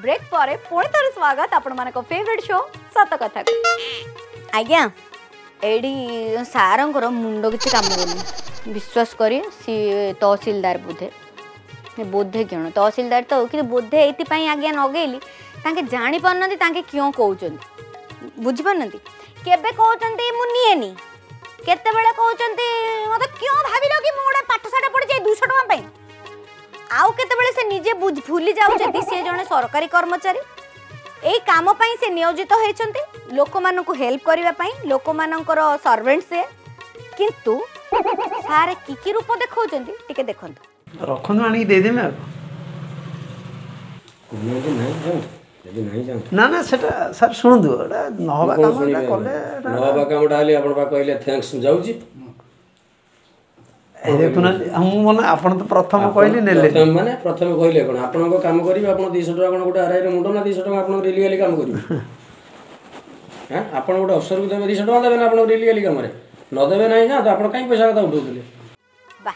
break पर पुणी थोड़े स्वागत आपण मान फेवरेट शो सत कथा आज्ञा एडी सार मुंड किसी काम कर विश्वास करी सी तहसीलदार बोधे बोधे क्यों तहसीलदार तो कि बोधे ये आज्ञा नगेली तांके जानी पारना तांके क्यों कहते बुझीपार केबे कहते मुनिएनी केते बेले कहते मत क्यों भाविल कि मुझे पाठशाठ पढ़ी जाए 200 टका आउ केते बेले से निजे भूली जाउछथि से जने सरकारी कर्मचारी एई काम पई से नियोजित होइछन्ति लोक मानकु हेल्प करिवा पई लोक मानकर सर्वेंट से किंतु सारे की रूप देखौछन्ति टिके देखंतु रखन आनी दे दे मैं ना ना सेटा सर सुन दो नहबा कामटा कले नहबा कामटा आली आपण बा कहले थैंक्स जाउची देखुना हम मन आपण तो प्रथम कहली नेले प्रथम माने प्रथम कहले कोन आपण को काम करिवे आपण 200 टका कोन गोटे आराई रे मुंडो ना 200 टका आपण रेली वाली काम करिवे हैं आपण गोटे अफसर को देबे 200 टका देबे ना आपण रेली वाली काम रे न देबे नै ना तो आपण काई पैसा कथा उठौतले बा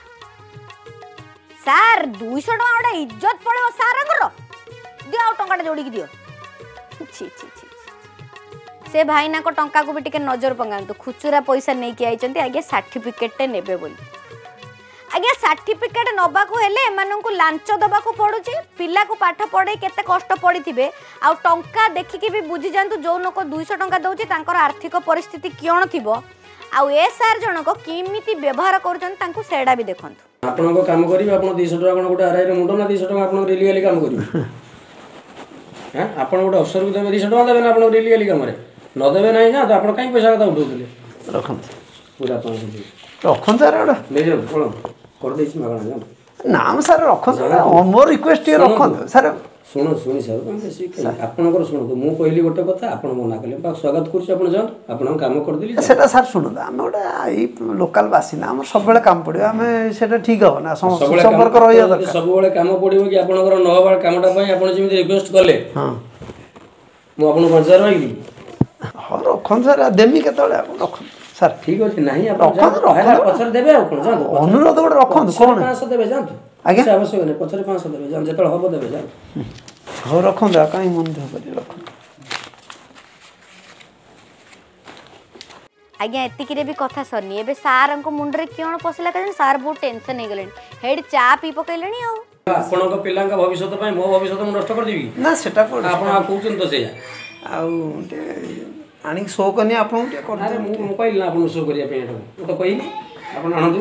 सर 200 टका ओडा इज्जत पड़े सारा करो दियो टंका जोड़ी दियो छी छी छी से भाईना को टंका को भी टिके नजर पकांतु खुचुरा पैसा नहीं कि आइचंती आगे सर्टिफिकेट नेबे बोली आगे सर्टिफिकेट नबा को हेले एमानंकु लांच दबा को पड़ुची पिला को पाठ पढ़े केते कष्ट पड़िथिबे आ टंका देखि भी बुझी जानतु जो नको 200 टंका दउची तांकर आर्थिक परिस्थिति कियण थिबो आ ए सार जनको किमिति व्यवहार करछन तांकु सेडा भी देखंतु आपण को काम करिवे आपण 200 टका कोन गोटे आराई रे मुंडो ना 200 टका आपण रेली वाली काम करिवे हैं आपण गोटे अफसर को देबे 200 टका देबे ना आपण रेली वाली काम रे न देबे नै ना तो आपण काई पैसा कथा उठौतले रखन पूरा 500 रखन सर एडा ले जाओ कोन कर देछि मागना जाओ नाम सर रखन मोर रिक्वेस्ट रखन सर सुनो सुनी सर तुम बेसी आपनकर सुनो मु कहली गोटे कथा आपण मना कले बा स्वागत करछि आपण जान आपण काम कर देली सेटा सर सुनो हम गोटे ई लोकल बासिना हम सब बेले काम पड़ियो हम सेटा ठीक हो ना संपर्क रहियो दरकार सब बेले काम पड़ियो कि आपनकर नहबार कामटा पई आपण जेमि रिक्वेस्ट कले हां मु आपण पंचार रहिली हां रखन सर देमी केतले आपण रखन सर ठीक अछि नाही आपण जान पछर देबे आ कोन जान अनुरोध गोटे रखन कोन 500 देबे जान आगे आवश्यक नै पछर 500 देबे जान जेतल हबो देबे जान हो रखन दा काई मन दे करी रखन आज्ञा एतिकी रे भी कथा सरनी एबे सार को मुंड रे क्यों पसला कारण सार बहुत टेंशन हे गेलेन हेड चा पी पकैलेनी आ आपण को पिलां का भविष्य पई मो भविष्य नष्ट कर देबी ना सेटा को आपण आ कहउछन तो से आ आनी शो कनी आपण के कर अरे मु कहली ना आपण शो करिया पे तो कहली आपण आनंदु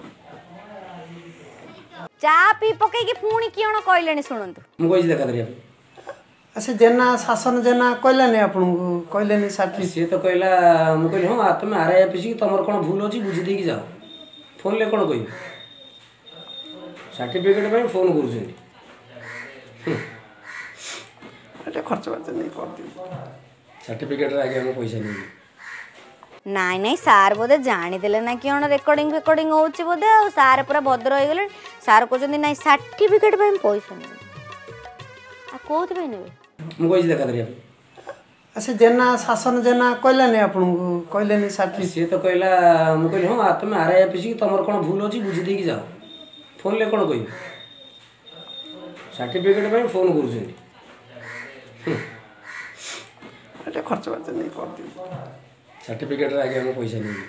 चा पी पकै के पुणी कियण कहलेनी सुनंतु मु कहि देखा दरिया अच्छा जेना शासन जेना कहलेनी आपण को कहलेनी साथी से तो कहला मु कहली हां तुम आरआई ऑफिस की तमर कोन भूल होची बुझी दे की जाओ फोन ले कोन कहि सर्टिफिकेट पे फोन करू अरे खर्च बात नहीं करती सर्टिफिकेट आगे हम पैसा नहीं नाई नाई सार बोधे जानी देले ना कि रेकर्डिंग होची बोधे आ सार पूरा भद्र हो गेले सार कहते नाई सर्टिफिकेट पे पैसा नहीं आ कोथि पे नेबे मु कहि देखा दरिया अच्छा जेना शासन जेना कहलेनी आपण को कहलेनी साथी से तो कहला मु कहली हां तुम आरआई ऑफिस की तमर कोन भूल होची बुझी दे की जाओ फोन ले कोन कहि सर्टिफिकेट पे फोन करू अरे खर्च बात नहीं करती सर्टिफिकेट आगे हम पैसा नहीं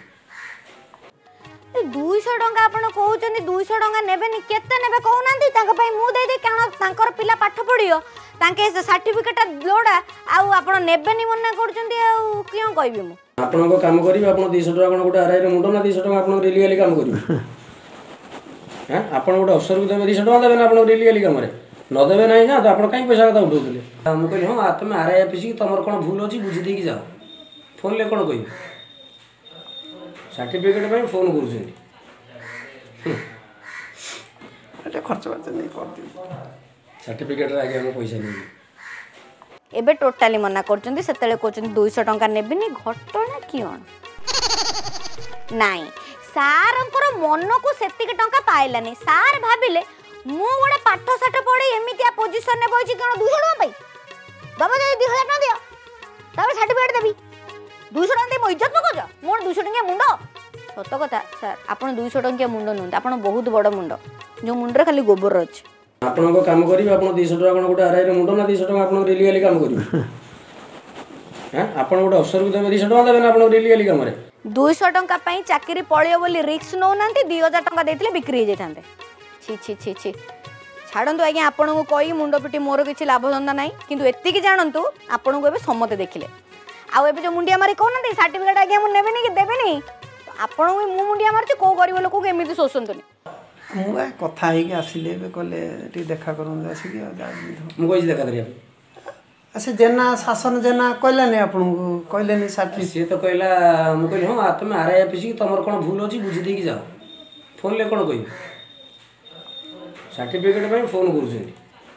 200 टंका आपण कहउचंदी 200 टंका नेबेनी केते नेबे कहउनांती तांका पई मु दे दे काना तांकर पिला पाठ पढियो तांके सर्टिफिकेट लोडा आउ आपण नेबेनी मन्ना करचंदी आउ कियो कहबी मु आपण को काम करिवे आपण 200 टका कोन गोटे आराई रे मुंडो ना 200 टका आपण रेली वाली काम करिवे हैं आपण गोटे अफसर को देबे 200 टका देबे ना आपण रेली वाली काम रे न देबे नै ना तो आपण काई पैसा कथा उठौतले मु कहली हां तुम आरआई ऑफिस की तमर कोन भूल होची बुझी दे की जाओ फोन ले कोन कहि सर्टिफिकेट पे फोन करू अरे खर्च बात नहीं करती सर्टिफिकेट आगे हम पैसा नहीं एबे टोटाली मना करचंदी सेतेले कहचंदी 200 टंका नेबिनी घटना कियण नाई सारंकर मन को सेतिक टंका पाइलानी सार भाबिले मु गोटे पाठ साठ पढ़ी एमितिया पोजिशन ने बइछि कण 200 टंका पाई दबा दे 2000 टंका दियो तबे सर्टिफिकेट देबी 200 टंका मो इज्जत पकोज मोर 200 टंका मुंडो सत कथा सर आपण 200 टंका मुंडो नुंत आपण बहुत बड़ मुंडो जो मुंडरे खाली गोबर अछि ଆପଣଙ୍କ କାମ କରିବେ ଆପଣ 200 ଟଙ୍କା ଆପଣ ଗୋଟେ ଆରଆଇର ମୁଣ୍ଡ ନା 200 ଟଙ୍କା ଆପଣ ରିଲିଆଲି କାମ କରିବେ ଆପଣ ଗୋଟେ ଅଫସରକୁ ଦେବେ 200 ଟଙ୍କା ଦେବେ ନା ଆପଣ ରିଲିଆଲି କାମରେ 200 ଟଙ୍କା ପାଇଁ ଚାକିରି ପଳିବ ବୋଲି ରିକ୍ସ ନଉନାହାନ୍ତି 2000 ଟଙ୍କା ଦେଇଥିଲେ ବିକ୍ରି ହେଇଯାଇଥାନ୍ତେ छी छी छी छी ଛାଡ଼ନ୍ତୁ ଆଜ୍ଞା ଆପଣଙ୍କୁ କହି ମୁଣ୍ଡ ପିଟି ମୋର କିଛି ଲାଭ ଧନ୍ଦା ନାହିଁ କିନ୍ତୁ ଏତିକି ଜାଣନ୍ତୁ ଆପଣଙ୍କୁ ଏବେ ସମସ୍ତେ ଦେଖିଲେ ଆଉ ଏବେ ଯୋଉ ମୁଣ୍ଡିଆ ମାରି କହୁନାହାନ୍ତି ସାର୍ଟିଫିକେଟ୍ ଆଜ୍ଞା ମୁଁ ନେବେନି କି ଦେବେନି ଆପଣଙ୍କୁ ମୁଁ ମୁଣ୍ଡିଆ ମାରୁଛି କୋଉ ଗରିବ ଲୋକକୁ ଏମିତି ଶୋଷନ୍ତୁନି ମୁଁ କଥା ହେଇକି ଆସିଲି ଏବେ କହିଲେ ଟିକେ ଦେଖା କରନ୍ତୁ ଆସିକି ମୁଁ କହିଛି ଦେଖା କରିବା ସେ ଜେନା ଶାସନ ଜେନା କହିଲାନି ଆପଣଙ୍କୁ କହିଲେନି ସାର୍ଟିଫିକେଟ୍ ସିଏ ତ କହିଲା ମୁଁ କହିଲି ହଁ ତୁମେ ଆର୍ଆଇ ଅଫିସ୍ କି ତୁମର କ'ଣ ଭୁଲ ଅଛି ବୁଝି ଦେଇକି ଯାଅ ଫୋନ୍ରେ କ'ଣ କହିବି ସାର୍ଟିଫିକେଟ୍ ପାଇଁ ଫୋନ୍ କରୁଛନ୍ତି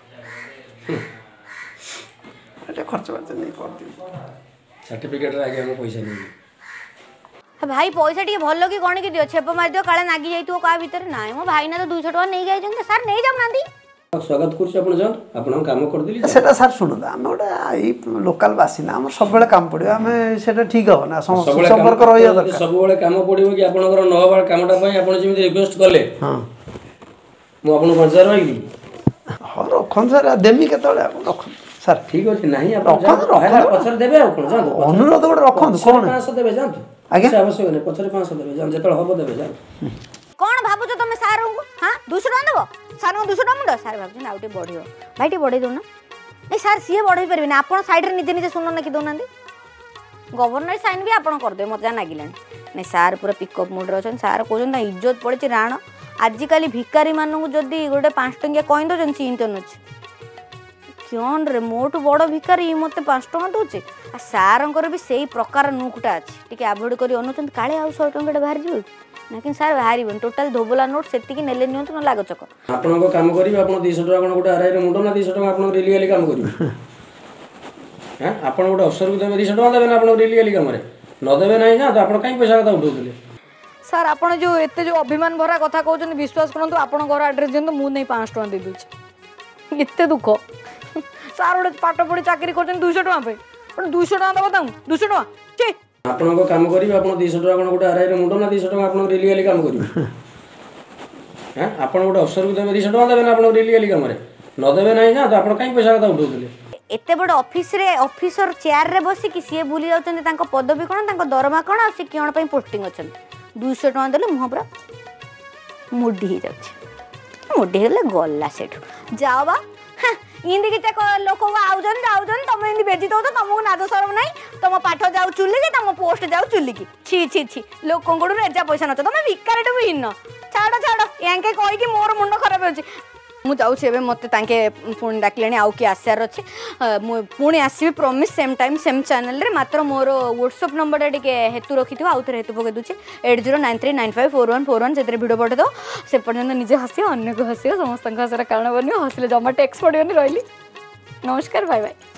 ଏଟା ଖର୍ଚ୍ଚ ବାର୍ଚ୍ଚ ନେଇ କରିଦିଅ ସାର୍ଟିଫିକେଟ୍ରେ ଆଜ୍ଞା ମୁଁ ପଇସା ନେବି ଭାଇ ପଇସା ଟିକେ ଭଲ କି ଗଣିକି ଦିଅ ଛେପ ମାରିଦିଅ କାଳେ ନାଗି ଯାଇଥିବ କାହା ଭିତରେ ନାଇଁ ମୋ ଭାଇନା ତ 200 ଟଙ୍କା ନେଇକି ଯାଇଛନ୍ତି ସାର୍ ନେଇ ଯାଉନାହାନ୍ତି ସ୍ୱାଗତ କରୁଛି ଆପଣ ଯାଆନ୍ତୁ ଆପଣଙ୍କ କାମ କରିଦେଲି ସେଟା ସାର୍ ଶୁଣନ୍ତୁ ଆମେ ଗୋଟେ ଏଇ ଲୋକାଲ ବାସିନ୍ଦା ଆମର ସବୁବେଳେ କାମ ପଡ଼ିବ ଆମେ ସେଟା ଠିକ୍ ହବ ନା ସମ୍ପର୍କ ରହିବା ଦରକାର ସବୁବେଳେ କାମ ପଡ଼ିବ କି ଆପଣଙ୍କର ନ ହେବା କାମଟା ପାଇଁ ଆପଣ ଯେମିତି ରିକ୍ୱେଷ୍ଟ କଲେ ହଁ ମୁଁ ଆପଣଙ୍କୁ 5000 ରହିବି ହଁ ରଖନ୍ତୁ ସାର୍ ଦେମି କେତେବେଳେ ଆପଣ ରଖନ୍ତୁ ସାର୍ ଠିକ୍ ଅଛି ନାହିଁ ରଖନ୍ତୁ ପଛରେ ଦେବେ ଆଉ କ'ଣ ଯାଆନ୍ତୁ ଅନୁରୋଧ ଗୋଟେ ରଖନ୍ତୁ କ'ଣ 500 ଦେବେ ଯାଆନ୍ତୁ ଆଜ୍ଞା ଆବଶ୍ୟକ ନାହିଁ ପଛରେ 500 ଦେବେ ଯାଆନ୍ତୁ ଯେତେବେଳେ ହବ ଦେବେ ଯାଆନ୍ତୁ କ'ଣ ଭାବୁଛ ତମେ ସାର୍ଙ୍କୁ ହଁ 200 ଟଙ୍କା ଦେବ ସାର୍ଙ୍କୁ 200 ଟଙ୍କା ମୁଣ୍ଡ ସାର୍ ଭାବୁଛନ୍ତି ଆଉ ଟିକେ ବଢ଼ିବ ଭାଇ ଟିକେ ବଢ଼େଇ ଦେଉନା ନାଇଁ ସାର୍ ସିଏ ବଢ଼େଇ ପାରିବେନି ଆପଣ ସାଇଡ଼୍ରେ ନିଜେ ନିଜେ ଶୂନ ଲେଖି ଦେଉନାହାନ୍ତି ଗଭର୍ଣ୍ଣର ସାଇନ୍ ବି ଆପଣ କରିଦେବେ ମୋତେ ଯାହା ଲାଗିଲାଣି ନାଇଁ ସାର୍ ପୁରା ପିକଅପ୍ ମୁଡ଼୍ରେ ଅଛନ୍ତି ସାର୍ କହୁଛନ୍ତି ତା ଇଜ୍ଜତ ପଡ଼ିଛି ରାଣ ଆଜିକାଲି ଭିକାରୀମାନଙ୍କୁ ଯଦି ଗୋଟେ 5 ଟଙ୍କିଆ କହି ଦେଉଛନ୍ତି ଚିନ୍ତନ ଅଛି କିଅଣରେ ମୋଠୁ ବଡ଼ ଭିକାରୀ ମୋତେ 5 ଟଙ୍କା ଦେଉଛି ଆଉ ସାର୍ଙ୍କର ବି ସେଇ ପ୍ରକାର ନୁକ୍ଟା ଅଛି ଟିକେ ଆଭଏଡ଼ କରି ଅନଉଛନ୍ତି କାଳେ ଆଉ 100 ଟଙ୍କାଟା ବାହାରିଯିବ ନା କିନ୍ତୁ ସାର୍ ବାହାରିବନି ଟୋଟାଲ୍ ଧୋବଲା ନୋଟ୍ ସେତିକି ନେଲେ ନିଅନ୍ତୁ ନହେଲେ ଆଗ ଚକ ଆପଣଙ୍କ କାମ କରିବେ ଆପଣ 200 ଟଙ୍କା ଆପଣ ଗୋଟେ ଆରଆଇର ମୁଣ୍ଡ ନା 200 ଟଙ୍କା ଆପଣ ରିଲିଆଲି କାମ କରିବେ ଆପଣ ଗୋଟେ ଅଫସରକୁ ଦେବେ 200 ଟଙ୍କା ଦେବେ ନା ଆପଣ ରିଲିଆଲି କାମରେ ନ ଦେବେ ନାହିଁ ନା ତ ଆପଣ କାହିଁ ପଇସା କଥା ଉଠାଉଥିଲେ ସାର୍ ଆପଣ ଯେଉଁ ଏତେ ଯେଉଁ ଅଭିମାନ ଭରା କଥା କହୁଛନ୍ତି ବିଶ୍ୱାସ କରନ୍ତୁ ଆପଣ ଘର ଆଡ୍ରେସ୍ ଦିଅନ୍ତୁ ମୁଁ ନେଇ 500 ଟଙ୍କା ଦେଇଦେଉଛି ଏତେ ଦୁଃଖ ସାର୍ ଗୋଟେ ପାଠ ପଢ଼ି ଚାକିରି କରୁଛନ୍ତି 200 ଟଙ୍କା ପାଇଁ ଆପଣ 200 ଟଙ୍କା ଦେବ ତାଙ୍କୁ 200 ଟଙ୍କା ଛି ଆପଣଙ୍କ କାମ କରିବେ ଆପଣ 200 ଟଙ୍କା ଆପଣ ଗୋଟେ ଆରଆଇର ମୁଣ୍ଡ ନା 200 ଟଙ୍କା ଆପଣ ରିଲିଆଲି କାମ କରିବେ ଆପଣ ଗୋଟେ ଅଫସରକୁ ଦେବେ 200 ଟଙ୍କା ଦେବେ ନା ଆପଣ ରିଲିଆଲି କାମରେ ନ ଦେବେ ନାହିଁ ନା ତ ଆପଣ କାହିଁ ପଇସା କଥା ଉଠାଉଥିଲେ ଏତେ ବଡ଼ ଅଫିସରେ ଅଫିସର ଚେୟାରରେ ବସିକି ସିଏ ଭୁଲି ଯାଉଛନ୍ତି ତାଙ୍କ ପଦବୀ କ'ଣ ତାଙ୍କ ଦରମା କ'ଣ ଆଉ ସେ କ'ଣ ପାଇଁ ପୋଷ୍ଟିଂ ଅଛନ୍ତି 200 ଟଙ୍କା ଦେଲେ ମୁହଁ ପୁରା ମୁଡ଼ି ହେଇଯାଉଛି ମୁଡ଼ି ହେଲେ ଗଲା ସେଠୁ ଯାଅ ବା ଇନ୍ତି କିଛି ଲୋକ ଯାଉଛନ୍ତି ତମେ ଏମିତି ବେଜି ଦଉଛ ତମକୁ ନାଦ ସରମ ନାହିଁ ତମ ପାଠ ଯାଉ ଚୁଲିକି ତମ ପୋଷ୍ଟ ଯାଉ ଚୁଲିକି ଛି ଛି ଛି ଲୋକଙ୍କଠୁ ରେଜା ପଇସା ନଛ ତମେ ଭିକାରୀଠୁ ବି ହିନ ଛାଡ଼ ୟାଙ୍କେ କହିକି ମୋର ମୁଣ୍ଡ ଖରାପ ହେଉଛି ମୁଁ ଯାଉଛି ଏବେ ମୋତେ ତାଙ୍କେ ପୁଣି ଡାକିଲେଣି ଆଉ କିଏ ଆସିବାର ଅଛି ମୁଁ ପୁଣି ଆସିବି ପ୍ରମିସ୍ ସେମ୍ ଟାଇମ୍ ସେମ୍ ଚ୍ୟାନେଲ୍ରେ ମାତ୍ର ମୋର ହ୍ୱାଟ୍ସଆପ୍ ନମ୍ବରଟା ଟିକେ ହେତୁ ରଖିଥିବ ଆଉ ଥରେ ହେତୁ ପକାଇ ଦେଉଛି 8093954141 ସେଥିରେ ଭିଡ଼ିଓ ପଠାଇଦେବ ସେ ପର୍ଯ୍ୟନ୍ତ ନିଜେ ହସିବ ଅନ୍ୟକୁ ହସିବ ସମସ୍ତଙ୍କ ହସର କାରଣ ବନିବ ହସିଲେ ଜମା ଟେକ୍ସ ପଡ଼ିବନି ରହିଲି ନମସ୍କାର ବାଏ ବାଏ